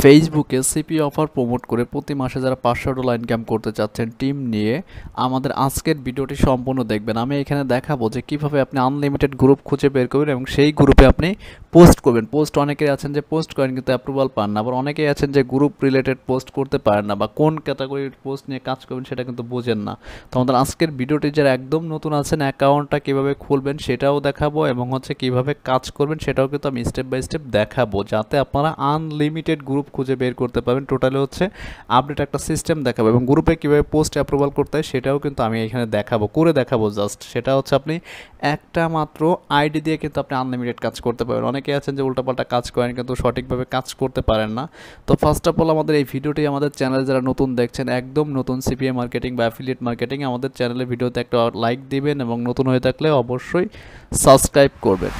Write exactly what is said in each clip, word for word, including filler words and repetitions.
ফেসবুকে CP offer promote করে প্রতি মাসে যারা পাঁচশো ডলার ইনকাম করতে চাচ্ছেন টিম নিয়ে আমাদের আজকের ভিডিওটি সম্পূর্ণ দেখবেন। আমি এখানে দেখাবো যে কিভাবে আপনি আনলিমিটেড গ্রুপ খুঁজে বের করবেন এবং সেই গ্রুপে আপনি পোস্ট করবেন। পোস্ট অনেকেই আছেন যে পোস্ট করেন কিন্তু অ্যাপ্রুভাল পান না, আবার অনেকেই আছেন যে গ্রুপ রিলেটেড পোস্ট করতে পারেন না বা কোন ক্যাটাগরির পোস্ট নিয়ে কাজ করবেন সেটা কিন্তু বোঝেন না। তো আমাদের আজকের ভিডিওটি যারা একদম নতুন আছেন অ্যাকাউন্টটা কীভাবে খুলবেন সেটাও দেখাবো এবং হচ্ছে কীভাবে কাজ করবেন সেটাও কিন্তু আমি স্টেপ বাই স্টেপ দেখাবো, যাতে আপনারা আনলিমিটেড গ্রুপ খুঁজে বের করতে পারবেন। টোটালি হচ্ছে আপডেট একটা সিস্টেম দেখাবো এবং গ্রুপে কীভাবে পোস্ট অ্যাপ্রুভাল করতে হয় সেটাও কিন্তু আমি এখানে দেখাবো, করে দেখাবো। জাস্ট সেটা হচ্ছে আপনি একটা মাত্র আইডি দিয়ে কিন্তু আপনি আনলিমিটেড কাজ করতে পারবেন। অনেকে আছেন যে উল্টাপাল্টা কাজ করেন কিন্তু সঠিকভাবে কাজ করতে পারেন না। তো ফার্স্ট অফ অল আমাদের এই ভিডিওটি আমাদের চ্যানেলে যারা নতুন দেখছেন, একদম নতুন সিপিএ মার্কেটিং বা অ্যাফিলিয়েট মার্কেটিং, আমাদের চ্যানেলের ভিডিওতে একটা লাইক দিবেন এবং নতুন হয়ে থাকলে অবশ্যই সাবস্ক্রাইব করবেন।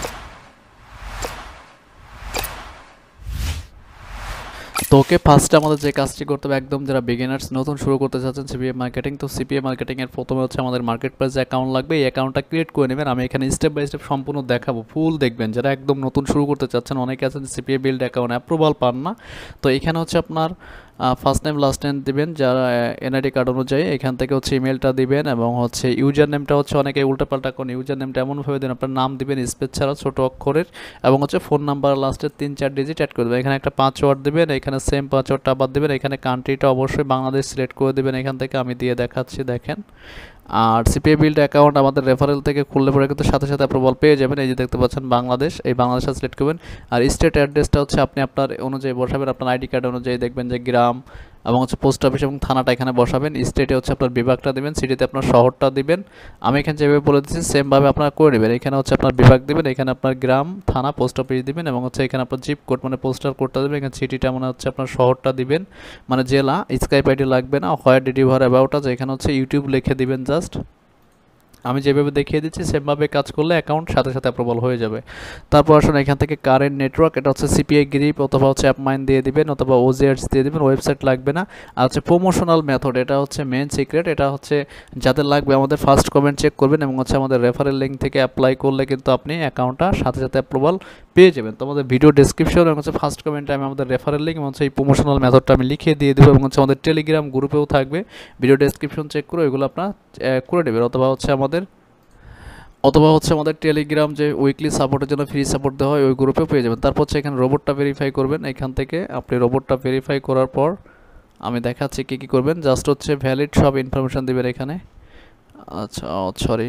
তো ওকে, ফার্স্টে আমাদের যে কাজটি করতে হবে, একদম যারা বিগিনার্স নতুন শুরু করতে চাচ্ছেন সিপিএ মার্কেটিং, তো সিপিএ মার্কেটিংয়ের প্রথমে হচ্ছে আমাদের মার্কেট প্লেসে অ্যাকাউন্ট লাগবে। এই অ্যাকাউন্টটা ক্রিয়েট করে নেবেন। আমি এখানে স্টেপ বাই স্টেপ সম্পূর্ণ দেখাবো, ফুল দেখবেন। যারা একদম নতুন শুরু করতে চাচ্ছেন, অনেকে আছেন সিপিএ বিল্ড অ্যাকাউন্ট অ্যাপ্রুভাল পান না। তো এখানে হচ্ছে আপনার ফার্স্ট নেম লাস্ট নেম দিবেন যারা এনআইডি কার্ড অনুযায়ী, এখান থেকে হচ্ছে ইমেলটা দিবেন এবং হচ্ছে ইউজার নেমটা হচ্ছে অনেকে উল্টাপাল্টা করেন। ইউজার নেমটা এমনভাবে দেন আপনার নাম দিবেন স্পেস ছাড়া ছোটো অক্ষরের, এবং হচ্ছে ফোন নাম্বার লাস্টের তিন চার ডিজিট অ্যাড করে দেবেন। এখানে একটা পাসওয়ার্ড দেবেন, এখানে সেম পাসওয়ার্ডটা আবার দেবেন। এখানে কান্ট্রিটা অবশ্যই বাংলাদেশ সিলেক্ট করে দেবেন। এখান থেকে আমি দিয়ে দেখাচ্ছি, দেখেন। আর সিপিএ বিল্ড অ্যাকাউন্ট আমাদের রেফারেল থেকে খুললে পরে কিন্তু সাথে সাথে অ্যাপ্রুভাল পেয়ে যাবেন। এই যে দেখতে পাচ্ছেন বাংলাদেশ, এই বাংলাদেশটা সিলেক্ট করবেন। আর স্টেট অ্যাড্রেসটা হচ্ছে আপনি আপনার অনুযায়ী বসাবেন, আপনার আইডি কার্ড অনুযায়ী দেখবেন যে গ্রাম এবং হচ্ছে পোস্ট অফিস এবং থানাটা এখানে বসাবেন। স্টেটে হচ্ছে আপনার বিভাগটা দেবেন, সিটিতে আপনার শহরটা দিবেন। আমি এখানে যেভাবে বলে দিচ্ছি সেমভাবে আপনারা করে নেবেন। এখানে হচ্ছে আপনার বিভাগ দেবেন, এখানে আপনার গ্রাম থানা পোস্ট অফিস দিবেন এবং হচ্ছে এখানে আপনার জিপ কোড মানে পোস্টাল কোডটা দেবেন। এখানে সিটিটা মানে হচ্ছে আপনার শহরটা দিবেন, মানে জেলা। স্কাইপ আইডি লাগবে না। Where did you hear about us, এখানে হচ্ছে ইউটিউব লিখে দিবেন। জাস্ট আমি যেভাবে দেখিয়ে দিচ্ছি সেমভাবে কাজ করলে অ্যাকাউন্ট সাথে সাথে অ্যাপ্রুভাল হয়ে যাবে। তারপর আসুন এখান থেকে কারেন্ট নেটওয়ার্ক, এটা হচ্ছে সিপিআই গ্রিপ অথবা হচ্ছে অ্যাপমাইন দিয়ে দিবেন অথবা ওজিআরস দিয়ে দিবেন। ওয়েবসাইট লাগবে না। আর হচ্ছে প্রমোশনাল মেথড, এটা হচ্ছে মেন সিক্রেট। এটা হচ্ছে যাদের লাগবে আমাদের ফার্স্ট কমেন্ট চেক করবেন এবং হচ্ছে আমাদের রেফারেল লিঙ্ক থেকে অ্যাপ্লাই করলে কিন্তু আপনি অ্যাকাউন্টটা সাথে সাথে অ্যাপ্রুভাল পেয়ে যাবেন। তো আমাদের ভিডিও ডেসক্রিপশন এবং হচ্ছে ফার্স্ট কমেন্টে আমি আমাদের রেফারেল লিঙ্ক এবং হচ্ছে এই প্রমোশনাল মেথডটা আমি লিখিয়ে দিয়ে দেবো এবং হচ্ছে আমাদের টেলিগ্রাম গ্রুপেও থাকবে। ভিডিও ডেসক্রিপশন চেক করে এগুলো আপনার করে নেবেন, অথবা হচ্ছে আমাদের অথবা হচ্ছে আমাদের টেলিগ্রাম যে উইকলি সাপোর্টের জন্য ফ্রি সাপোর্ট দেওয়া হয় ওই গ্রুপেও পেয়ে যাবেন। তারপর হচ্ছে এখানে রোবটটা ভেরিফাই করবেন। এখান থেকে আপনি রোবটটা ভেরিফাই করার পর আমি দেখাচ্ছি কী কী করবেন। জাস্ট হচ্ছে ভ্যালিড সব ইনফরমেশান দেবেন এখানে। আচ্ছা সরি,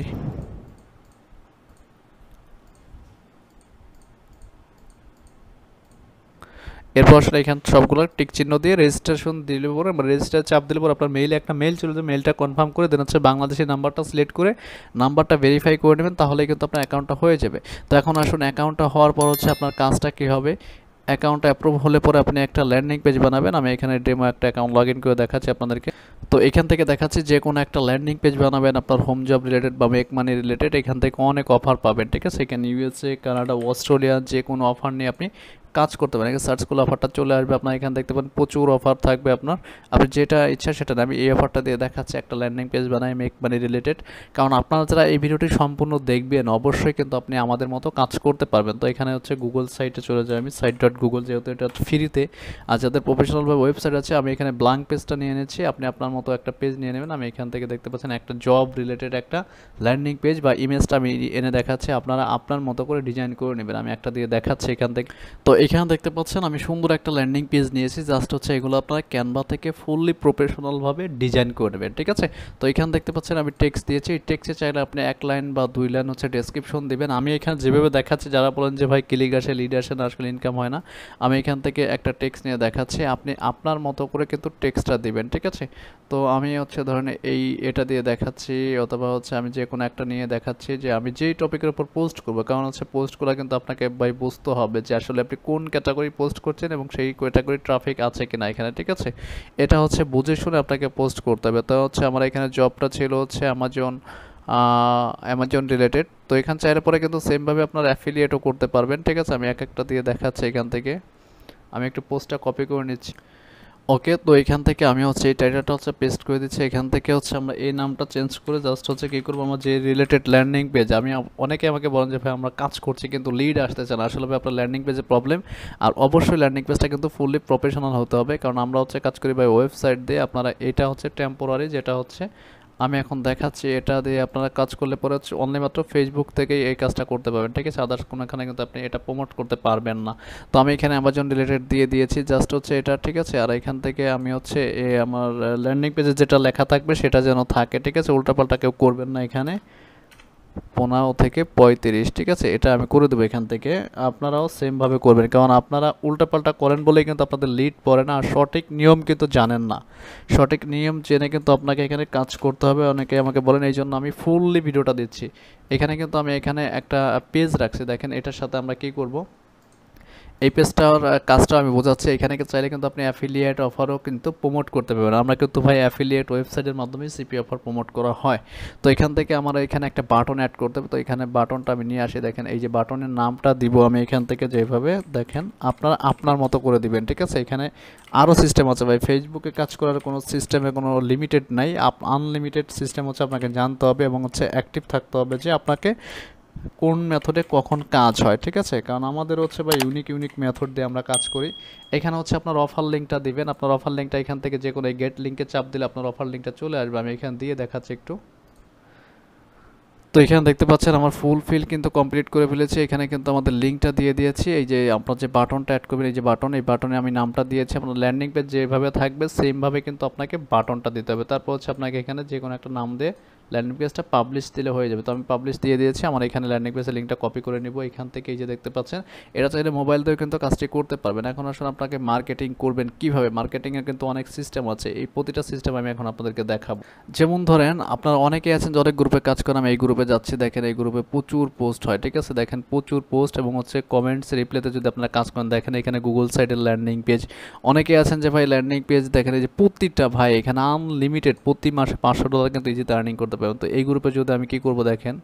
এরপর আসলে এখানে সবগুলো টিক চিহ্ন দিয়ে রেজিস্ট্রেশন দিলে পরে রেজিস্টার চাপ দিলে পরে আপনার মেইলে একটা মেইল চলে যাবে। মেইলটা কনফার্ম করে দেন হচ্ছে বাংলাদেশের নাম্বারটা সিলেক্ট করে নাম্বারটা ভেরিফাই করে নেবেন, তাহলে কিন্তু আপনার অ্যাকাউন্টটা হয়ে যাবে। তো এখন আসুন অ্যাকাউন্টটা হওয়ার পর হচ্ছে আপনার কাজটা কী হবে। অ্যাকাউন্টটা অ্যাপ্রুভ হলে পরে আপনি একটা ল্যান্ডিং পেজ বানাবেন। আমি এখানে ডেমো একটা অ্যাকাউন্ট লগ ইন করে দেখাচ্ছি আপনাদেরকে। তো এখান থেকে দেখাচ্ছি যে কোনো একটা ল্যান্ডিং পেজ বানাবেন আপনার হোম জব রিলেটেড বা মেক মানি রিলেটেড। এখান থেকে অনেক অফার পাবেন, ঠিক আছে। এখানে ইউএসএ, কানাডা, অস্ট্রেলিয়া যে কোনো অফার নিয়ে আপনি কাজ করতে পারেন। সার্চ করলে অফারটা চলে আসবে আপনার। এখানে দেখতে পারেন প্রচুর অফার থাকবে আপনার, আপনি যেটা ইচ্ছা সেটা। আমি এই অফারটা দিয়ে দেখাচ্ছি, একটা ল্যান্ডিং পেজ বানাই মেক মানি রিলেটেড। কারণ আপনারা যারা এই ভিডিওটি সম্পূর্ণ দেখবেন অবশ্যই কিন্তু আপনি আমাদের মতো কাজ করতে পারবেন। তো এখানে হচ্ছে গুগল সাইটে চলে যায়, আমি সাইট ডট গুগল, যেহেতু এটা ফ্রিতে। আর যাদের প্রফেশনাল বা ওয়েবসাইট আছে আমি এখানে ব্ল্যাঙ্ক পেজটা নিয়ে নিচ্ছি। আপনি আপনার মতো একটা পেজ নিয়ে নেবেন। আমি এখান থেকে দেখতে পাচ্ছেন একটা জব রিলেটেড একটা ল্যান্ডিং পেজ বা ইমেজটা আমি এনে দেখাচ্ছি। আপনারা আপনার মতো করে ডিজাইন করে নেবেন। আমি একটা দিয়ে দেখাচ্ছি এখান থেকে। তো এখানে দেখতে পাচ্ছেন আমি সুন্দর একটা ল্যান্ডিং পেজ নিয়েছি। জাস্ট হচ্ছে এগুলো আপনারা ক্যানভা থেকে ফুললি প্রফেশনালভাবে ডিজাইন করে নেবেন, ঠিক আছে। তো এখানে দেখতে পাচ্ছেন আমি টেক্সট দিয়েছি। এই টেক্সটে চাইলে আপনি এক লাইন বা দুই লাইন হচ্ছে ডেসক্রিপশন দিবেন। আমি এখানে যেভাবে দেখাচ্ছি, যারা বলেন যে ভাই ক্লিক আসে লিড আসে না, আসলে ইনকাম হয় না, আমি এখান থেকে একটা টেক্সট নিয়ে দেখাচ্ছি। আপনি আপনার মতো করে কিন্তু টেক্সটটা দিবেন, ঠিক আছে। তো আমি হচ্ছে ধরেন এই এটা দিয়ে দেখাচ্ছি, অথবা হচ্ছে আমি যে কোনো একটা নিয়ে দেখাচ্ছি যে আমি যেই টপিকের উপর পোস্ট করবো। কারণ হচ্ছে পোস্টগুলো কিন্তু আপনাকে ভাই বুঝতে হবে যে আসলে আপনি কোন ক্যাটাগরি পোস্ট করছেন এবং সেই ক্যাটাগরি ট্রাফিক আছে কিনা এখানে, ঠিক আছে। এটা হচ্ছে বুঝে শুনে আপনাকে পোস্ট করতে হবে। তো হচ্ছে আমার এখানে জবটা ছিল হচ্ছে অ্যামাজন অ্যামাজন রিলেটেড। তো এখানে চাইলে পরে কিন্তু সেমভাবে আপনার অ্যাফিলিয়েটও করতে পারবেন, ঠিক আছে। আমি এক একটা দিয়ে দেখাচ্ছি এখান থেকে। আমি একটু পোস্টটা কপি করে নিচ্ছি। ওকে, তো এখান থেকে আমি হচ্ছে এই টাইটেলটা হচ্ছে পেস্ট করে দিচ্ছি। এখান থেকে হচ্ছে আমরা এই নামটা চেঞ্জ করে জাস্ট হচ্ছে কী করবো, আমার যে রিলেটেড ল্যান্ডিং পেজ, আমি আম- অনেকে আমাকে বলেন যে ভাই আমরা কাজ করছি কিন্তু লিড আসতেছে না, আসলে ভাই আপনার ল্যান্ডিং পেজে প্রবলেম। আর অবশ্যই ল্যান্ডিং পেজটা কিন্তু ফুললি প্রফেশনাল হতে হবে, কারণ আমরা হচ্ছে কাজ করি ভাই ওয়েবসাইট দিয়ে। আপনারা এটা হচ্ছে টেম্পোরারি, যেটা হচ্ছে আমি এখন দেখাচ্ছি, এটা দিয়ে আপনারা কাজ করলে পরে হচ্ছে অনলি মাত্র ফেসবুক থেকেই এই কাজটা করতে পারবেন, ঠিক আছে? আদার্স কোনোখানে কিন্তু আপনি এটা প্রমোট করতে পারবেন না। তো আমি এখানে অ্যামাজন রিলেটেড দিয়ে দিয়েছি জাস্ট হচ্ছে এটা, ঠিক আছে? আর এখান থেকে আমি হচ্ছে এ আমার ল্যান্ডিং পেজে যেটা লেখা থাকবে সেটা যেন থাকে, ঠিক আছে? উল্টাপাল্টা কেউ করবেন না এখানে। পনেরো থেকে পঁয়ত্রিশ, ঠিক আছে? এটা আমি করে দেবো এখান থেকে। আপনারাও সেমভাবে করবেন, কারণ আপনারা উল্টাপাল্টা করেন বলেই কিন্তু আপনাদের লিড পড়ে না, আর সঠিক নিয়ম কিন্তু জানেন না। সঠিক নিয়ম জেনে কিন্তু আপনাকে এখানে কাজ করতে হবে। অনেকে আমাকে বলেন, এই জন্য আমি ফুললি ভিডিওটা দিচ্ছি। এখানে কিন্তু আমি এখানে একটা পেজ রাখছি, দেখেন এটার সাথে আমরা কি করব, এই পেজটার কাজটা আমি বোঝাচ্ছি। এখানে চাইলে কিন্তু আপনি অ্যাফিলিয়েট অফারও কিন্তু প্রমোট করতে পারবেন। আমরা কিন্তু ভাই অ্যাফিলিয়েট ওয়েবসাইটের মাধ্যমে সিপি অফার প্রমোট করা হয়। তো এখান থেকে আমার এখানে একটা বাটন অ্যাড করতে হবে। তো এখানে বাটনটা আমি নিয়ে আসি, দেখেন এই যে বাটনের নামটা দিব আমি এখান থেকে, যেভাবে দেখেন আপনারা আপনার মতো করে দিবেন, ঠিক আছে? এখানে আরও সিস্টেম আছে ভাই, ফেসবুকে কাজ করার কোনো সিস্টেমে কোনো লিমিটেড নাই, আপ আনলিমিটেড সিস্টেম হচ্ছে আপনাকে জানতে হবে এবং হচ্ছে অ্যাক্টিভ থাকতে হবে যে আপনাকে কোন মেথডে কখন কাজ হয়, ঠিক আছে? কারণ আমাদের হচ্ছে বা ইউনিক ইউনিক মেথড দিয়ে আমরা কাজ করি। এখানে হচ্ছে আপনার অফার লিঙ্কটা দিবেন, আপনার অফার লিঙ্কটা এখান থেকে যে কোনো গেট লিঙ্কে চাপ দিলে আপনার অফার লিঙ্কটা চলে আসবে। আমি এখান দিয়ে দেখাচ্ছি একটু। তো এখানে দেখতে পাচ্ছেন আমার ফুল ফিল কিন্তু কমপ্লিট করে ফেলেছি। এখানে কিন্তু আমাদের লিঙ্কটা দিয়ে দিয়েছি। এই যে আপনার যে বাটনটা অ্যাড করবেন, এই যে বাটন, এই বাটনে আমি নামটা দিয়েছি। আপনার ল্যান্ডিং পেজ যেভাবে থাকবে সেমভাবে কিন্তু আপনাকে বাটনটা দিতে হবে। তারপর হচ্ছে আপনাকে এখানে যে কোনো একটা নাম দিয়ে ল্যান্ডিং পেজটা পাবলিশ দিলে হয়ে যাবে। তো আমি পাবলিশ দিয়ে দিয়েছি। আমার এখানে ল্যান্ডিং পেজের লিঙ্কটা কপি করে নিব এখান থেকে। এই যে দেখতে পাচ্ছেন, এটা চাইলে মোবাইল দিয়েও কিন্তু কাজটি করতে পারবেন। এখন আসলে আপনাকে মার্কেটিং করবেন কীভাবে, মার্কেটিংয়ের কিন্তু অনেক সিস্টেম আছে। এই প্রতিটা সিস্টেম আমি এখন আপনাদেরকে দেখাবো। যেমন ধরেন আপনার অনেকেই আছেন যে অনেক গ্রুপে কাজ করেন, আমি এই গ্রুপে যাচ্ছি, দেখেন এই গ্রুপে প্রচুর পোস্ট হয়, ঠিক আছে? দেখেন প্রচুর পোস্ট এবং হচ্ছে কমেন্টস রিপ্লাইতে যদি আপনারা কাজ করেন, দেখেন এখানে গুগল সাইটের ল্যান্ডিং পেজ। অনেকেই আছেন যে ভাই ল্যান্ডিং পেজ দেখেন এই যে প্রতিটা ভাই এখানে আনলিমিটেড প্রতি মাসে পাঁচশো ডলার কিন্তু ইজিতে আর্নিং করতে পারবেন। তো এই গ্রুপে যদি আমি কি করব, দেখেন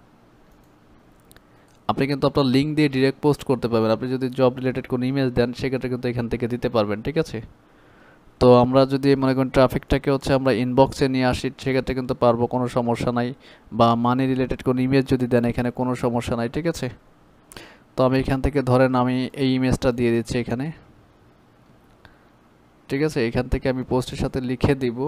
আপনি কিন্তু আপনার লিঙ্ক দিয়ে ডিরেক্ট পোস্ট করতে পারবেন। আপনি যদি জব রিলেটেড কোনো ইমেজ দেন সেক্ষেত্রে কিন্তু এখান থেকে দিতে পারবেন, ঠিক আছে? তো আমরা যদি মনে করেন ট্রাফিকটাকে হচ্ছে আমরা ইনবক্সে নিয়ে আসি সেক্ষেত্রে কিন্তু পারবো, কোনো সমস্যা নাই। বা মানি রিলেটেড কোনো ইমেজ যদি দেন এখানে কোনো সমস্যা নাই, ঠিক আছে? তো আমি এখান থেকে ধরেন আমি এই ইমেজটা দিয়ে দিচ্ছি এখানে, ঠিক আছে? এখান থেকে আমি পোস্টের সাথে লিখে দিব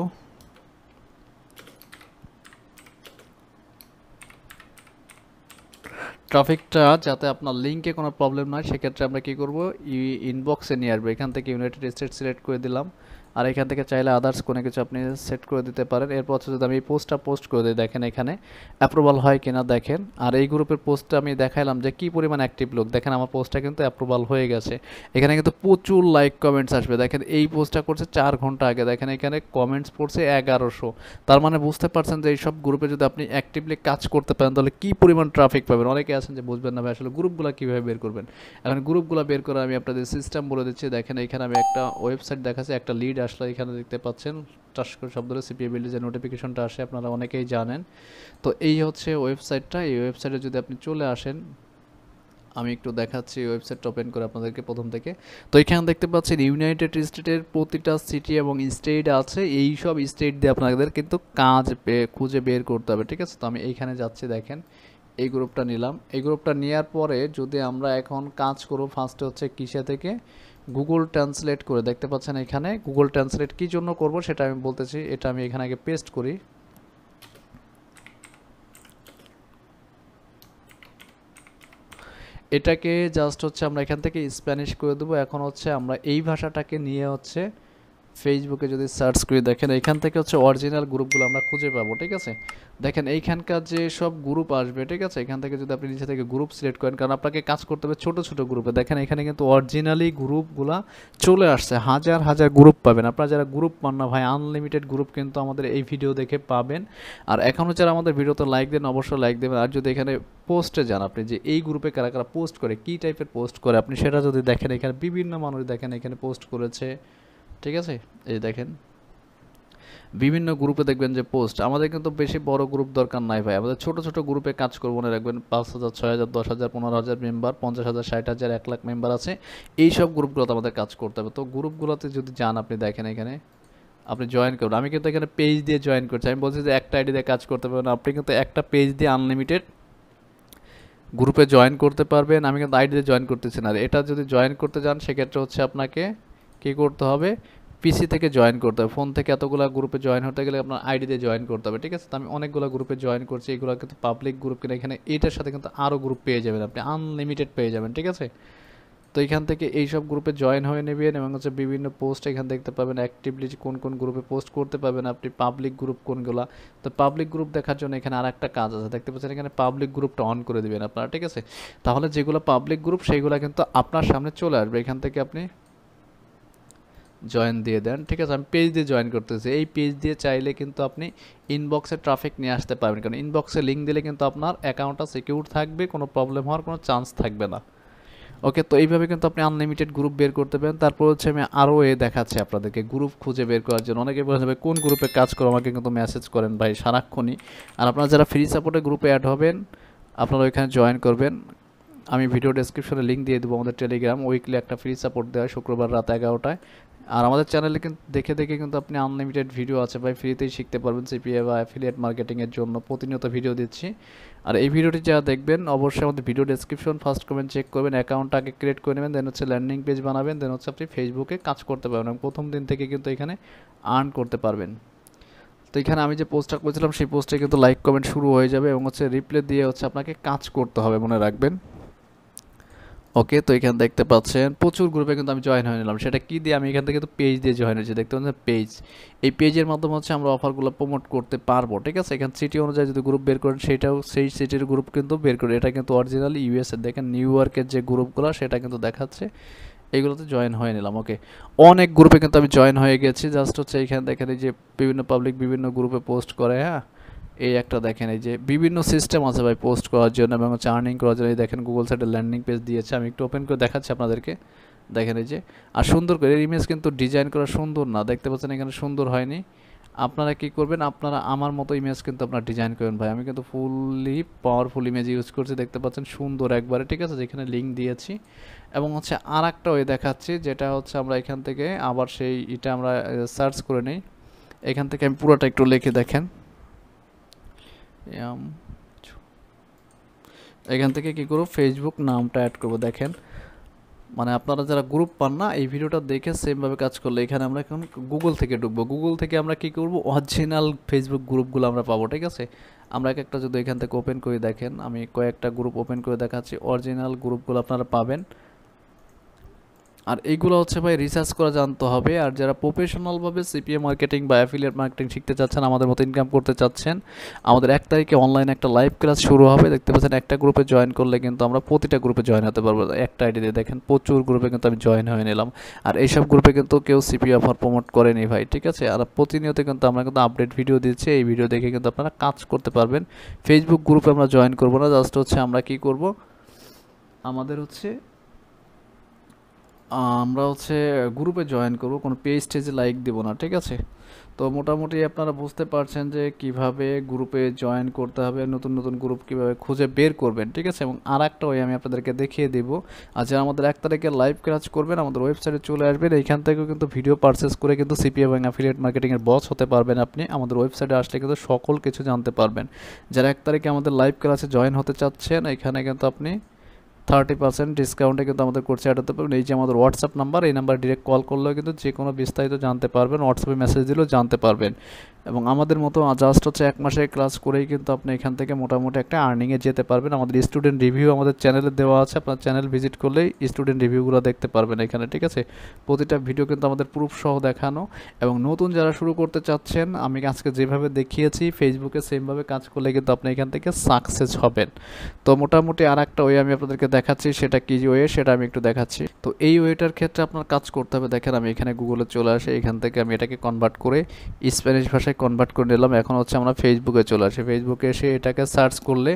ট্রাফিকটা, যাতে আপনার লিঙ্কে কোনো প্রবলেম না হয়। সেক্ষেত্রে আমরা কি করব, ইনবক্সে নিয়ে আসবো। এখান থেকে ইউনাইটেড স্টেটস সিলেক্ট করে দিলাম। আর এখান থেকে চাইলে আদার্স কোনো কিছু আপনি সেট করে দিতে পারেন। এরপর হচ্ছে যদি আমি এই পোস্টটা পোস্ট করে দিই, দেখেন এখানে অ্যাপ্রুভাল হয় কিনা দেখেন। আর এই গ্রুপের পোস্টটা আমি দেখাইলাম যে কী পরিমাণ অ্যাক্টিভ লোক, দেখেন আমার পোস্টটা কিন্তু অ্যাপ্রুভাল হয়ে গেছে। এখানে কিন্তু প্রচুর লাইক কমেন্টস আসবে। দেখেন এই পোস্টটা করছে চার ঘন্টা আগে, দেখেন এখানে কমেন্টস পড়ছে এগারোশো। তার মানে বুঝতে পারছেন যে এইসব গ্রুপে যদি আপনি অ্যাক্টিভলি কাজ করতে পারেন তাহলে কী পরিমাণ ট্রাফিক পাবেন। অনেকে আছেন যে বুঝবেন না ভাই আসলে গ্রুপগুলো কীভাবে বের করবেন। এখন গ্রুপগুলো বের করে আমি আপনাদের সিস্টেম বলে দিচ্ছি। দেখেন এখানে আমি একটা ওয়েবসাইট দেখাচ্ছি, একটা লিড আসলে এখানে দেখতে পাচ্ছেন টাস করে শব্দটা সিপিএ বিল যে নোটিফিকেশনটা আসে আপনারা অনেকেই জানেন। তো এই হচ্ছে ওয়েবসাইটটা। এই ওয়েবসাইটে যদি আপনি চলে আসেন, আমি একটু দেখাচ্ছি ওয়েবসাইটটা ওপেন করে আপনাদেরকে প্রথম থেকে। তো এখানে দেখতে পাচ্ছেন ইউনাইটেড স্টেটের প্রতিটা সিটি এবং স্টেট আছে, এই সব স্টেট দিয়ে আপনাদের কিন্তু কাজ খুঁজে বের করতে হবে, ঠিক আছে? তো আমি এইখানে যাচ্ছি, দেখেন এই গ্রুপটা নিলাম। এই গ্রুপটা নেওয়ার পরে যদি আমরা এখন কাজ করব, ফার্স্টে হচ্ছে কিসে থেকে গুগল ট্রান্সলেট করে, দেখতে পাচ্ছেন এখানে গুগল ট্রান্সলেট কী জন্য করব সেটা আমি বলতেছি। এটা আমি এখানে আগে পেস্ট করি, এটাকে জাস্ট হচ্ছে আমরা এখান থেকে স্প্যানিশ করে দেবো। এখন হচ্ছে আমরা এই ভাষাটাকে নিয়ে হচ্ছে ফেসবুকে যদি সার্চ করি, দেখেন এইখান থেকে হচ্ছে অরিজিনাল গ্রুপগুলো আমরা খুঁজে পাবো, ঠিক আছে? দেখেন এইখানকার যে সব গ্রুপ আসবে, ঠিক আছে? এখান থেকে যদি আপনি নিচে থেকে গ্রুপ সিলেক্ট করেন, কারণ আপনাকে কাজ করতে হবে ছোটো ছোটো গ্রুপে। দেখেন এখানে কিন্তু অরিজিনালি গ্রুপগুলা চলে আসছে, হাজার হাজার গ্রুপ পাবেন। আপনারা যারা গ্রুপ পান না ভাই, আনলিমিটেড গ্রুপ কিন্তু আমাদের এই ভিডিও দেখে পাবেন। আর এখনও যারা আমাদের ভিডিওতে লাইক দেন অবশ্যই লাইক দেবেন। আর যদি এখানে পোস্টে যান আপনি, যে এই গ্রুপে কারা কারা পোস্ট করে, কী টাইপের পোস্ট করে আপনি সেটা যদি দেখেন, এখানে বিভিন্ন মানুষ দেখেন এখানে পোস্ট করেছে, ঠিক আছে? এই দেখেন বিভিন্ন গ্রুপে দেখবেন যে পোস্ট, আমাদের কিন্তু বেশি বড় গ্রুপ দরকার নাই ভাই, আমাদের ছোট ছোট গ্রুপে কাজ করবো, মনে রাখবেন পাঁচ হাজার ছয় হাজার দশ হাজার পনেরো হাজার মেম্বার, পঞ্চাশ হাজার ষাট হাজার এক লাখ মেম্বার আছে, এই সব গ্রুপগুলোতে আমাদের কাজ করতে হবে। তো গ্রুপগুলোতে যদি যান আপনি দেখেন এখানে আপনি জয়েন করুন, আমি কিন্তু এখানে পেজ দিয়ে জয়েন করছি, আমি বলছি যে একটা আইডি দিয়ে কাজ করতে পারবেন, আপনি কিন্তু একটা পেজ দিয়ে আনলিমিটেড গ্রুপে জয়েন করতে পারবেন। আমি কিন্তু আইডি দিয়ে জয়েন করতেছি না, এটা যদি জয়েন করতে যান সেক্ষেত্রে হচ্ছে আপনাকে কী করতে হবে, পিসি থেকে জয়েন করতে হবে, ফোন থেকে এতগুলো গ্রুপে জয়েন হতে গেলে আপনার আইডি দিয়ে জয়েন করতে হবে, ঠিক আছে। তো আমি অনেকগুলো গ্রুপে জয়েন করছি, এগুলো কিন্তু পাবলিক গ্রুপ, কিনা এখানে এটার সাথে কিন্তু আরও গ্রুপ পেয়ে যাবেন, আপনি আনলিমিটেড পেয়ে যাবেন, ঠিক আছে। তো এখান থেকে এইসব গ্রুপে জয়েন হয়ে নেবেন এবং হচ্ছে বিভিন্ন পোস্ট এখানে দেখতে পাবেন, অ্যাক্টিভলি কোন কোন গ্রুপে পোস্ট করতে পারবেন আপনি, পাবলিক গ্রুপ কোনগুলো। তো পাবলিক গ্রুপ দেখার জন্য এখানে আর একটা কাজ আছে, দেখতে পাচ্ছেন এখানে পাবলিক গ্রুপটা অন করে দিবেন আপনারা, ঠিক আছে। তাহলে যেগুলো পাবলিক গ্রুপ সেইগুলো কিন্তু আপনার সামনে চলে আসবে, এখান থেকে আপনি জয়েন দিয়ে দেন, ঠিক আছে। আমি পেজ দিয়ে জয়েন করতেছি, এই পেজ দিয়ে চাইলে কিন্তু আপনি ইনবক্সে ট্রাফিক নিয়ে আসতে পারবেন, কারণ ইনবক্সে লিঙ্ক দিলে কিন্তু আপনার অ্যাকাউন্টটা সিকিউর থাকবে, কোনো প্রবলেম হওয়ার কোনো চান্স থাকবে না। ওকে, তো এইভাবে কিন্তু আপনি আনলিমিটেড গ্রুপ বের করতে পারেন। তারপর হচ্ছে আমি আরও এ দেখাচ্ছি আপনাদেরকে গ্রুপ খুঁজে বের করার জন্য। অনেকে বলে যাবে কোন গ্রুপে কাজ করো, আমাকে কিন্তু মেসেজ করেন ভাই সারাক্ষণই। আর আপনারা যারা ফ্রি সাপোর্টে গ্রুপে অ্যাড হবেন আপনারা ওইখানে জয়েন করবেন, আমি ভিডিও ডেসক্রিপশনে লিঙ্ক দিয়ে দেবো আমাদের টেলিগ্রাম, উইকলি একটা ফ্রি সাপোর্ট দেওয়া হয় শুক্রবার রাত এগারোটায়। আর আমাদের চ্যানেলে কিন্তু দেখে দেখে কিন্তু আপনি আনলিমিটেড ভিডিও আছে ভাই, ফ্রিতেই শিখতে পারবেন সিপিএ বা অ্যাফিলিয়েট মার্কেটিংয়ের জন্য প্রতিনিয়ত ভিডিও দিচ্ছি। আর এই ভিডিওটি যারা দেখবেন অবশ্যই আমাদের video description first comment check করবেন, অ্যাকাউন্টটা আগে ক্রিয়েট করে নেবেন, দেন হচ্ছে ল্যান্ডিং পেজ বানাবেন, দেন হচ্ছে আপনি ফেসবুকে কাজ করতে পারবেন এবং প্রথম দিন থেকে কিন্তু এখানে আর্ন করতে পারবেন। তো এখানে আমি যে পোস্টটা করেছিলাম সেই পোস্টে কিন্তু লাইক কমেন্ট শুরু হয়ে যাবে এবং হচ্ছে রিপ্লে দিয়ে হচ্ছে আপনাকে কাজ করতে হবে, মনে রাখবেন। ওকে, তো এখানে দেখতে পাচ্ছেন প্রচুর গ্রুপে কিন্তু আমি জয়েন হয়ে নিলাম, সেটা কি দিয়ে, আমি এখান থেকে তো পেজ দিয়ে জয়েন হয়েছি, দেখতে পাচ্ছেন পেজ, এই পেজের মাধ্যমে হচ্ছে আমরা অফারগুলো প্রমোট করতে পারবো, ঠিক আছে। এখানে সিটি অনুযায়ী যদি গ্রুপ বের করেন সেটাও সেই সিটির গ্রুপ কিন্তু বের করে, এটা কিন্তু অরিজিনাল ইউএসএ, দেখেন নিউ ইয়র্কের যে গ্রুপগুলো সেটা কিন্তু দেখাচ্ছে, এইগুলোতে জয়েন হয়ে নিলাম। ওকে, অনেক গ্রুপে কিন্তু আমি জয়েন হয়ে গেছি, জাস্ট হচ্ছে এখানে দেখেন এই যে বিভিন্ন পাবলিক বিভিন্ন গ্রুপে পোস্ট করে, হ্যাঁ এই একটা দেখেন এই যে বিভিন্ন সিস্টেম আছে ভাই পোস্ট করার জন্য এবং হচ্ছে আর্নিং করার জন্য, এই দেখেন গুগল সাইডে ল্যান্ডিং পেজ দিয়েছে, আমি একটু ওপেন করে দেখাচ্ছি আপনাদেরকে, দেখেন এই যে, আর সুন্দর করে ইমেজ কিন্তু ডিজাইন করা সুন্দর না, দেখতে পাচ্ছেন এখানে সুন্দর হয়নি। আপনারা কি করবেন, আপনারা আমার মতো ইমেজ কিন্তু আপনারা ডিজাইন করবেন ভাই, আমি কিন্তু ফুললি পাওয়ারফুল ইমেজ ইউজ করছি, দেখতে পাচ্ছেন সুন্দর একবারে, ঠিক আছে, যেখানে লিঙ্ক দিয়েছি। এবং হচ্ছে আর একটা ওয়ে দেখাচ্ছি, যেটা হচ্ছে আমরা এখান থেকে আবার সেই এটা আমরা সার্চ করে নিই, এখান থেকে আমি পুরোটা একটু লিখে দেখেন, এখান থেকে কি করব, ফেসবুক নামটা অ্যাড করব, দেখেন মানে আপনারা যারা গ্রুপ পান না এই ভিডিওটা দেখে সেমভাবে কাজ করলে এখানে আমরা এখন গুগল থেকে ঢুকবো, গুগল থেকে আমরা কি করব, অরিজিনাল ফেসবুক গ্রুপগুলো আমরা পাবো, ঠিক আছে। আমরা এক একটা যদি এখান থেকে ওপেন করে দেখেন, আমি কয়েকটা গ্রুপ ওপেন করে দেখাচ্ছি, অরিজিনাল গ্রুপগুলো আপনারা পাবেন। আর এইগুলো হচ্ছে ভাই রিসার্চ করে জানতে হবে, আর যারা প্রফেশনালভাবে সিপিএ মার্কেটিং বা অ্যাফিলিয়েট মার্কেটিং শিখতে চাচ্ছেন, আমাদের মতো ইনকাম করতে চাচ্ছেন, আমাদের এক তারিখে অনলাইনে একটা লাইভ ক্লাস শুরু হবে, দেখতে পাচ্ছেন একটা গ্রুপে জয়েন করলে কিন্তু আমরা প্রতিটা গ্রুপে জয়েন হতে পারবো একটা আইডি দিয়ে, দেখেন প্রচুর গ্রুপে কিন্তু আমি জয়েন হয়ে নিলাম। আর এইসব গ্রুপে কিন্তু কেউ সিপিএ অফার প্রমোট করেনি ভাই, ঠিক আছে। আর প্রতিনিয়ত কিন্তু আমরা কিন্তু আপডেট ভিডিও দিচ্ছি, এই ভিডিও দেখে কিন্তু আপনারা কাজ করতে পারবেন। ফেসবুক গ্রুপে আমরা জয়েন করবো না, জাস্ট হচ্ছে আমরা কি করব, আমাদের হচ্ছে আমরা হচ্ছে গ্রুপে জয়েন করব, কোনো পেজ টেজে লাইক দেব না, ঠিক আছে। তো মোটামুটি আপনারা বুঝতে পারছেন যে কিভাবে গ্রুপে জয়েন করতে হবে, নতুন নতুন গ্রুপ কিভাবে খুঁজে বের করবেন, ঠিক আছে। এবং আর একটা ওই আমি আপনাদেরকে দেখিয়ে দেবো, আর যারা আমাদের এক তারিখে লাইভ ক্লাস করবেন আমাদের ওয়েবসাইটে চলে আসবেন, এইখান থেকেও কিন্তু ভিডিও পারচেস করে কিন্তু সিপিএ এবং অ্যাফিলিয়েট মার্কেটিংয়ের বস হতে পারবেন আপনি, আমাদের ওয়েবসাইটে আসলে কিন্তু সকল কিছু জানতে পারবেন। যারা এক তারিখে আমাদের লাইভ ক্লাসে জয়েন হতে চাচ্ছেন এখানে কিন্তু আপনি থার্টি পার্সেন্ট ডিসকাউন্টে কিন্তু আমাদের কোর্সে অ্যাড হতে পারবেন। এই যে আমাদের হোয়াটসঅ্যাপ নাম্বার, এই নাম্বার ডিরেক্ট কল করলেও কিন্তু যে কোনো বিস্তারিত জানতে পারবেন, হোয়াটসঅ্যাপে মেসেজ দিলেও জানতে পারবেন। এবং আমাদের মতো জাস্ট হচ্ছে এক মাসের ক্লাস করেই কিন্তু আপনি এখান থেকে মোটামুটি একটা আর্নিংয়ে যেতে পারবেন। আমাদের স্টুডেন্ট রিভিউ আমাদের চ্যানেলে দেওয়া আছে, আপনার চ্যানেল ভিজিট করলেই স্টুডেন্ট রিভিউগুলো দেখতে পারবেন এখানে, ঠিক আছে। প্রতিটা ভিডিও কিন্তু আমাদের প্রুফ সহ দেখানো। এবং নতুন যারা শুরু করতে চাচ্ছেন, আমি আজকে যেভাবে দেখিয়েছি ফেসবুকে সেমভাবে কাজ করলে কিন্তু আপনি এখান থেকে সাকসেস হবেন। তো মোটামুটি আর একটা ওয়ে আমি আপনাদেরকে দেখাচ্ছি, সেটা কি ওয়ে সেটা আমি একটু দেখাচ্ছি। তো এই ওয়েটার ক্ষেত্রে আপনার কাজ করতে হবে, দেখেন আমি এখানে গুগলে চলে আসি, এখান থেকে আমি এটাকে কনভার্ট করে স্প্যানিশ ভাষায় কনভার্ট করে নিলাম। এখন হচ্ছে আমরা ফেসবুকে চলে আসি, ফেসবুকে এসে এটাকে সার্চ করলে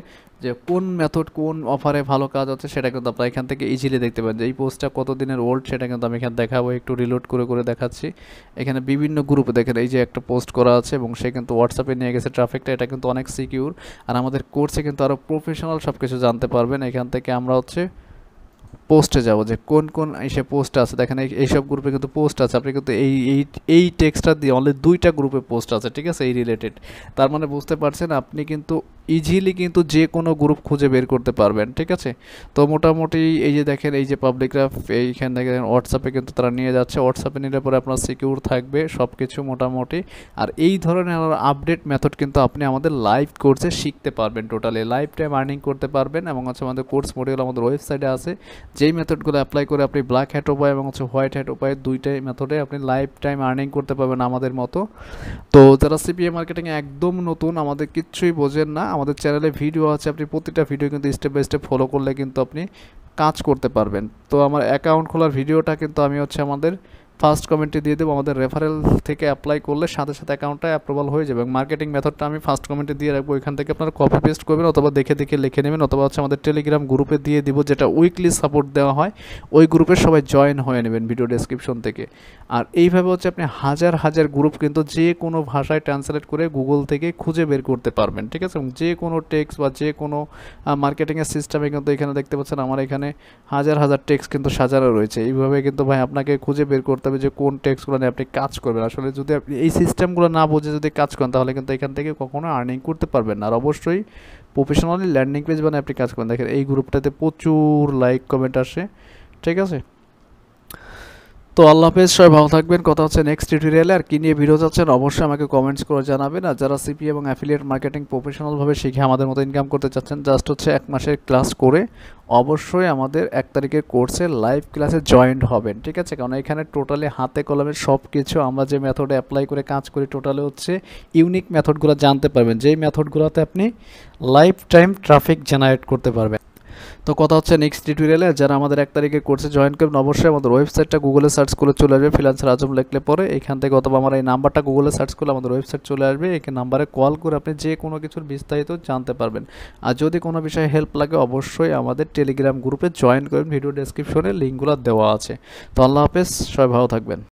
যে কোন মেথড কোন অফারে ভালো কাজ হচ্ছে সেটা কিন্তু আপনারা এখান থেকে ইজিলি দেখতে পাবেন। যে এই পোস্টটা কত দিনের ওল্ড সেটা কিন্তু আমি এখানে দেখাবো, একটু রিলোড করে করে দেখাচ্ছি। এখানে বিভিন্ন গ্রুপে দেখেন এই যে একটা পোস্ট করা আছে এবং সে কিন্তু হোয়াটসঅ্যাপে নিয়ে গেছে ট্রাফিকটা, এটা কিন্তু অনেক সিকিউর। আর আমাদের কোর্সে কিন্তু আরও প্রফেশনাল সব কিছু জানতে পারবেন। এখান থেকে আমরা হচ্ছে পোস্টে যাব যে কোন কোন এসে পোস্ট আছে, দেখেন এইসব গ্রুপে কিন্তু পোস্ট আছে। আপনি কিন্তু এই এই এই টেক্সটটা দিয়ে অনলি দুইটা গ্রুপে পোস্ট আছে, ঠিক আছে, এই রিলেটেড। তার মানে বুঝতে পারছেন আপনি কিন্তু ইজিলি কিন্তু যে কোনো গ্রুপ খুঁজে বের করতে পারবেন, ঠিক আছে। তো মোটামুটি এই যে দেখেন এই যে পাবলিকরা এইখান থেকে হোয়াটসঅ্যাপে কিন্তু তারা নিয়ে যাচ্ছে, হোয়াটসঅ্যাপে নিলে পরে আপনার সিকিউর থাকবে সব কিছু মোটামুটি। আর এই ধরনের আপডেট মেথড কিন্তু আপনি আমাদের লাইভ কোর্সে শিখতে পারবেন, টোটালি লাইফ টাইম আর্নিং করতে পারবেন। এবং হচ্ছে আমাদের কোর্স মডিউল আমাদের ওয়েবসাইটে আছে, যেই মেথডগুলো অ্যাপ্লাই করে আপনি ব্ল্যাক হ্যাট উপায় এবং হচ্ছে হোয়াইট হ্যাট উপায় দুইটাই মেথডে আপনি লাইফ টাইম আর্নিং করতে পারবেন আমাদের মতো। তো যারা সিপিএ মার্কেটিংয়ে একদম নতুন, আমাদের কিচ্ছুই বোঝেন না, আমাদের চ্যানেলে ভিডিও আছে, আপনি প্রতিটা ভিডিও কিন্তু স্টেপ বাই স্টেপ ফলো করলে কিন্তু আপনি কাজ করতে পারবেন। তো আমার অ্যাকাউন্ট খোলার ভিডিওটা কিন্তু আমি হচ্ছে আমাদের ফার্স্ট কমেন্টে দিয়ে দেবো। আমাদের রেফারেল থেকে অ্যাপ্লাই করলে সাথে সাথে অ্যাকাউন্টটা অ্যাপ্রুভাল হয়ে যাবে। এবং মার্কেটিং মেথডটা আমি ফার্স্ট কমেন্টে দিয়ে রাখবো, এখান থেকে আপনারা কপি পেস্ট করবেন অথবা দেখে দেখে লিখে নেবেন, অথবা হচ্ছে আমাদের টেলিগ্রাম গ্রুপে দিয়ে দিব, যেটা উইকলি সাপোর্ট দেওয়া হয়, ওই গ্রুপের সবাই জয়েন হয়ে নেবেন ভিডিও ডেসক্রিপশন থেকে। আর এইভাবে হচ্ছে আপনি হাজার হাজার গ্রুপ কিন্তু যে কোনো ভাষায় ট্রান্সলেট করে গুগল থেকে খুঁজে বের করতে পারবেন, ঠিক আছে। এবং যে কোনো টেক্সট বা যে কোনো মার্কেটিংয়ের সিস্টেমে কিন্তু এখানে দেখতে পাচ্ছেন আমার এখানে হাজার হাজার টেক্সট কিন্তু সাজানো রয়েছে। এইভাবে কিন্তু ভাই আপনাকে খুঁজে বের করতে হবে যে কোন টেক্সটগুলো নিয়ে আপনি কাজ করবেন। আসলে যদি আপনি এই সিস্টেমগুলো না বুঝে যদি কাজ করেন তাহলে কিন্তু এখান থেকে কখনো আর্নিং করতে পারবেন না। আর অবশ্যই প্রফেশনালি ল্যান্ডিং পেজ বানিয়ে আপনি কাজ করেন। দেখেন এই গ্রুপটাতে প্রচুর লাইক কমেন্ট আসে, ঠিক আছে। তো আল্লাহ হাফেজ, সবাই ভালো থাকবেন। কথা হচ্ছে নেক্সট টিউটোরিয়ালে। আর কী নিয়ে ভিডিও চাচ্ছেন অবশ্যই আমাকে কমেন্টস করে জানাবেন। আর যারা সিপি এবং অ্যাফিলিয়েট মার্কেটিং প্রফেশনালভাবে শিখে আমাদের মতো ইনকাম করতে চাচ্ছেন, জাস্ট হচ্ছে এক মাসের ক্লাস করে অবশ্যই আমাদের এক তারিখের কোর্সে লাইভ ক্লাসে জয়েন্ট হবেন, ঠিক আছে। কারণ এখানে টোটালি হাতে কলমে সব কিছু আমরা যে মেথডে অ্যাপ্লাই করে কাজ করি টোটালি হচ্ছে ইউনিক মেথডগুলো জানতে পারবেন, যেই মেথডগুলোতে আপনি লাইফ টাইম ট্রাফিক জেনারেট করতে পারবেন। তো কথা হচ্ছে নেক্সট টিউটোরিয়ালে। যারা আমাদের এক তারিখে কোর্সে জয়েন করবেন অবশ্যই আমাদের ওয়েবসাইটটা গুগলে সার্চ করে চলে আসবে, ফ্রিল্যান্সার আজম লিখলে পরে এখান থেকে, অথবা আমার এই নাম্বারটা গুগলে সার্চ করলে আমাদের ওয়েবসাইট চলে আসবে। এই নাম্বারে কল করে আপনি যে কোনো কিছুর বিস্তারিত জানতে পারবেন। আর যদি কোনো বিষয়ে হেল্প লাগে অবশ্যই আমাদের টেলিগ্রাম গ্রুপে জয়েন করবেন, ভিডিও ডেসক্রিপশনে লিঙ্কগুলো দেওয়া আছে। তো আল্লাহ হাফেজ, সবাই ভালো থাকবেন।